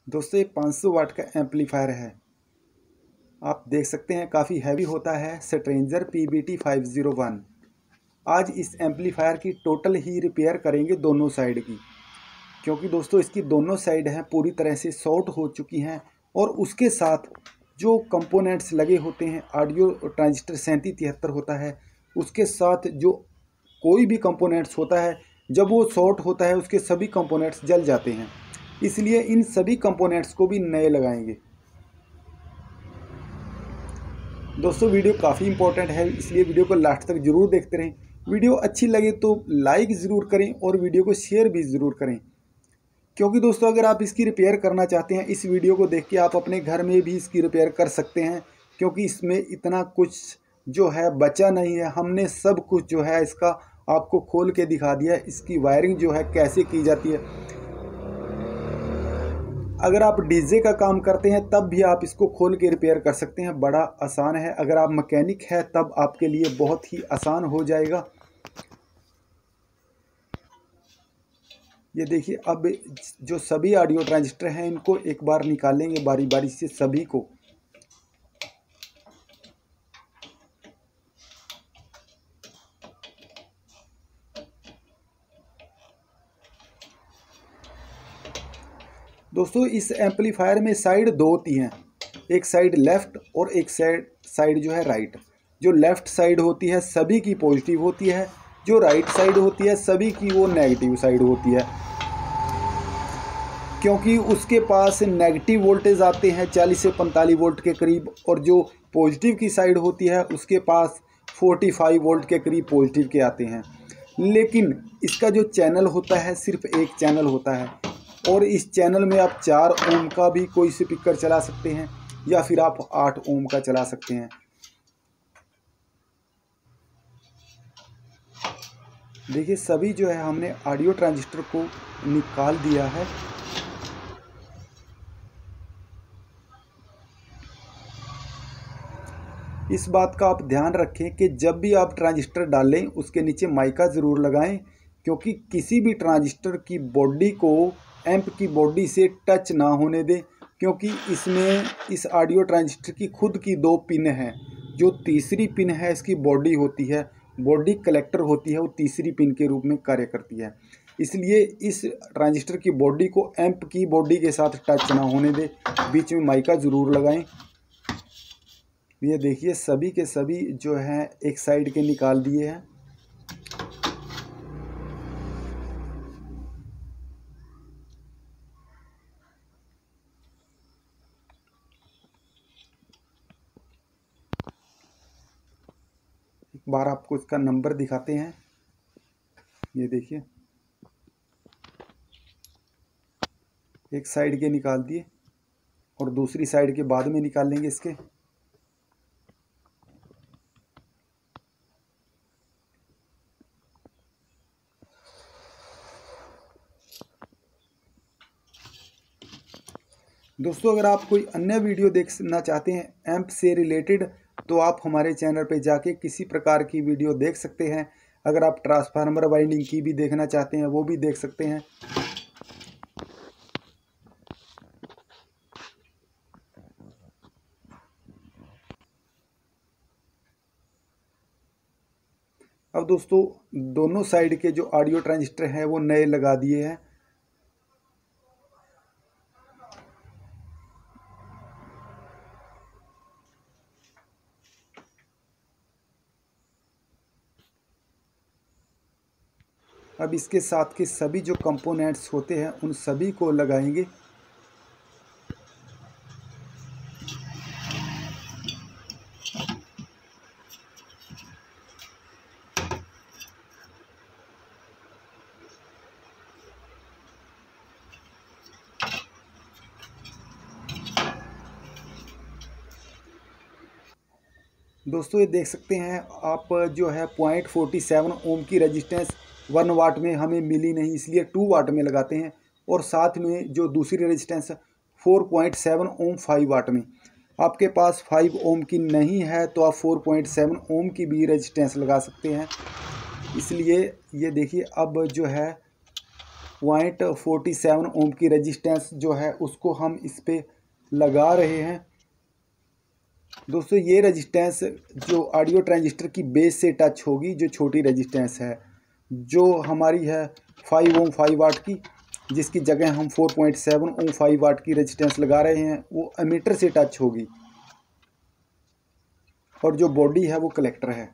दोस्तों ये 500 वाट का एम्पलीफायर है। आप देख सकते हैं काफ़ी हैवी होता है। Stranger PBT 501। आज इस एम्पलीफायर की टोटल ही रिपेयर करेंगे दोनों साइड की, क्योंकि दोस्तों इसकी दोनों साइड हैं पूरी तरह से शॉर्ट हो चुकी हैं। और उसके साथ जो कंपोनेंट्स लगे होते हैं, ऑडियो ट्रांजिस्टर 3773 होता है, उसके साथ जो कोई भी कंपोनेंट्स होता है, जब वो शॉर्ट होता है उसके सभी कंपोनेंट्स जल जाते हैं। इसलिए इन सभी कंपोनेंट्स को भी नए लगाएंगे। दोस्तों वीडियो काफ़ी इंपॉर्टेंट है, इसलिए वीडियो को लास्ट तक ज़रूर देखते रहें। वीडियो अच्छी लगे तो लाइक ज़रूर करें और वीडियो को शेयर भी ज़रूर करें, क्योंकि दोस्तों अगर आप इसकी रिपेयर करना चाहते हैं, इस वीडियो को देख के आप अपने घर में भी इसकी रिपेयर कर सकते हैं, क्योंकि इसमें इतना कुछ जो है बचा नहीं है। हमने सब कुछ जो है इसका आपको खोल के दिखा दिया है, इसकी वायरिंग जो है कैसे की जाती है। अगर आप डीजे का काम करते हैं तब भी आप इसको खोल के रिपेयर कर सकते हैं, बड़ा आसान है। अगर आप मैकेनिक है तब आपके लिए बहुत ही आसान हो जाएगा। ये देखिए, अब जो सभी ऑडियो ट्रांजिस्टर हैं इनको एक बार निकालेंगे बारी बारी से सभी को। दोस्तों इस एम्पलीफायर में साइड दो होती हैं, एक साइड लेफ़्ट और एक साइड जो है राइट। जो लेफ़्ट साइड होती है सभी की पॉजिटिव होती है, जो राइट साइड होती है सभी की वो नेगेटिव साइड होती है, क्योंकि उसके पास नेगेटिव वोल्टेज आते हैं 40 से 45 वोल्ट के करीब, और जो पॉजिटिव की साइड होती है उसके पास 45 वोल्ट के करीब पॉजिटिव के आते हैं। लेकिन इसका जो चैनल होता है सिर्फ एक चैनल होता है, और इस चैनल में आप 4 ओम का भी कोई स्पीकर चला सकते हैं या फिर आप 8 ओम का चला सकते हैं। देखिए सभी जो है हमने ऑडियो ट्रांजिस्टर को निकाल दिया है। इस बात का आप ध्यान रखें कि जब भी आप ट्रांजिस्टर डालें उसके नीचे माइका ज़रूर लगाएं, क्योंकि किसी भी ट्रांजिस्टर की बॉडी को एम्प की बॉडी से टच ना होने दें, क्योंकि इसमें इस ऑडियो ट्रांजिस्टर की खुद की 2 पिन हैं। जो तीसरी पिन है इसकी बॉडी होती है, बॉडी कलेक्टर होती है, वो तीसरी पिन के रूप में कार्य करती है। इसलिए इस ट्रांजिस्टर की बॉडी को एम्प की बॉडी के साथ टच ना होने दें, बीच में माइका ज़रूर लगाएं। ये देखिए सभी के सभी जो हैं एक साइड के निकाल दिए हैं। एक बार आपको इसका नंबर दिखाते हैं। ये देखिए एक साइड के निकाल दिए और दूसरी साइड के बाद में निकाल लेंगे इसके। दोस्तों अगर आप कोई अन्य वीडियो देखना चाहते हैं एम्प से रिलेटेड, तो आप हमारे चैनल पे जाके किसी प्रकार की वीडियो देख सकते हैं। अगर आप ट्रांसफार्मर वाइंडिंग की भी देखना चाहते हैं वो भी देख सकते हैं। अब दोस्तों दोनों साइड के जो ऑडियो ट्रांजिस्टर हैं वो नए लगा दिए हैं। अब इसके साथ के सभी जो कंपोनेंट्स होते हैं उन सभी को लगाएंगे। दोस्तों ये देख सकते हैं आप जो है 0.47 ओम की रेजिस्टेंस 1 वाट में हमें मिली नहीं, इसलिए 2 वाट में लगाते हैं। और साथ में जो दूसरी रेजिस्टेंस 4.7 ओम 5 वाट में। आपके पास 5 ओम की नहीं है तो आप 4.7 ओम की भी रेजिस्टेंस लगा सकते हैं। इसलिए ये देखिए अब जो है 0.47 ओम की रेजिस्टेंस जो है उसको हम इस पे लगा रहे हैं। दोस्तों ये रेजिस्टेंस जो ऑडियो ट्रांजिस्टर की बेस से टच होगी, जो छोटी रेजिस्टेंस है जो हमारी है 5 ओम 5 वाट की, जिसकी जगह हम 4.7 ओम 5 वाट की रेजिस्टेंस लगा रहे हैं, वो एमीटर से टच होगी और जो बॉडी है वो कलेक्टर है।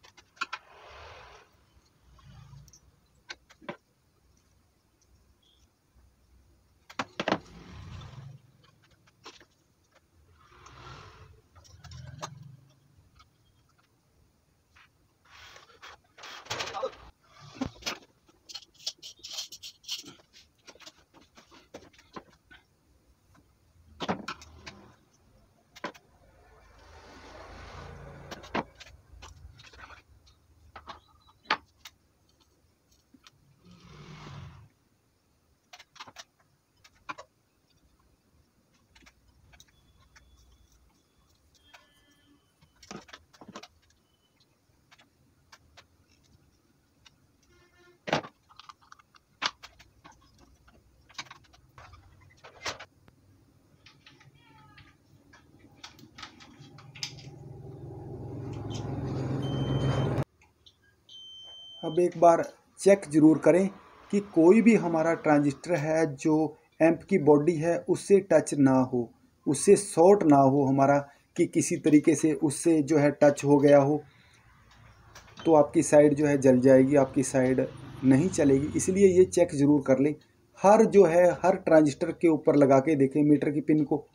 अब एक बार चेक ज़रूर करें कि कोई भी हमारा ट्रांजिस्टर है जो एम्प की बॉडी है उससे टच ना हो, उससे शॉर्ट ना हो हमारा, कि किसी तरीके से उससे जो है टच हो गया हो तो आपकी साइड जो है जल जाएगी, आपकी साइड नहीं चलेगी। इसलिए ये चेक ज़रूर कर लें। हर जो है हर ट्रांजिस्टर के ऊपर लगा के देखें मीटर की पिन को।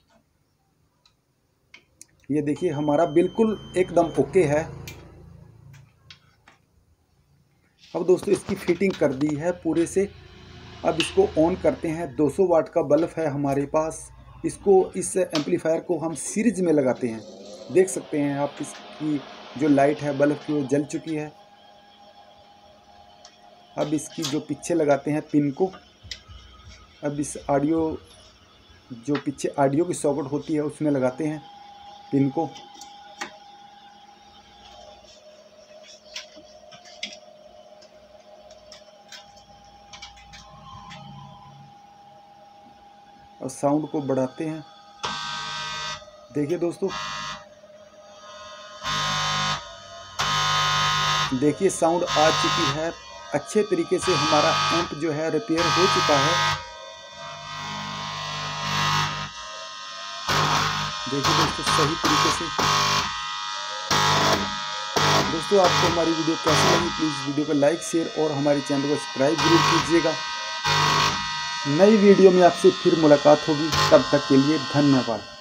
ये देखिए हमारा बिल्कुल एकदम ओके है। अब दोस्तों इसकी फिटिंग कर दी है पूरे से। अब इसको ऑन करते हैं। 200 वाट का बल्ब है हमारे पास। इसको इस एम्पलीफायर को हम सीरीज में लगाते हैं। देख सकते हैं आप इसकी जो लाइट है बल्ब की वो जल चुकी है। अब इसकी जो पीछे लगाते हैं पिन को, अब इस ऑडियो जो पीछे ऑडियो की सॉकेट होती है उसमें लगाते हैं पिन को। और साउंड को बढ़ाते हैं। देखिए दोस्तों, देखिए साउंड आ चुकी है। अच्छे तरीके से हमारा एम्प जो है रिपेयर हो चुका है। देखिए दोस्तों सही तरीके से। दोस्तों आपको हमारी वीडियो कैसी लगी, प्लीज़ वीडियो को लाइक शेयर और हमारे चैनल को सब्सक्राइब जरूर कीजिएगा। नई वीडियो में आपसे फिर मुलाकात होगी, तब तक के लिए धन्यवाद।